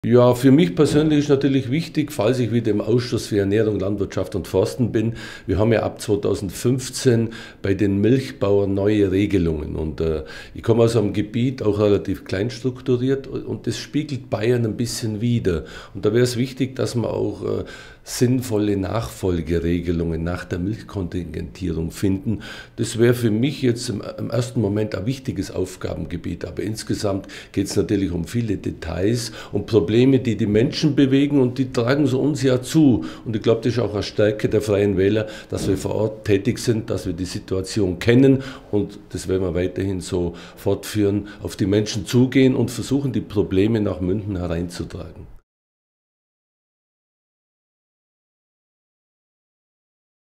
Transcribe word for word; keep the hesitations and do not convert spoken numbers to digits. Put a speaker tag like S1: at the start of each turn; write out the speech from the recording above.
S1: Ja, für mich persönlich ist natürlich wichtig, falls ich wieder im Ausschuss für Ernährung, Landwirtschaft und Forsten bin. Wir haben ja ab zweitausendfünfzehn bei den Milchbauern neue Regelungen und äh, ich komme aus einem Gebiet, auch relativ klein strukturiert, und das spiegelt Bayern ein bisschen wider. Und da wäre es wichtig, dass man auch äh, sinnvolle Nachfolgeregelungen nach der Milchkontingentierung finden. Das wäre für mich jetzt im, im ersten Moment ein wichtiges Aufgabengebiet, aber insgesamt geht es natürlich um viele Details und Probleme, die die Menschen bewegen, und die tragen sie uns ja zu. Und ich glaube, das ist auch eine Stärke der Freien Wähler, dass wir vor Ort tätig sind, dass wir die Situation kennen, und das werden wir weiterhin so fortführen, auf die Menschen zugehen und versuchen, die Probleme nach Münden hereinzutragen.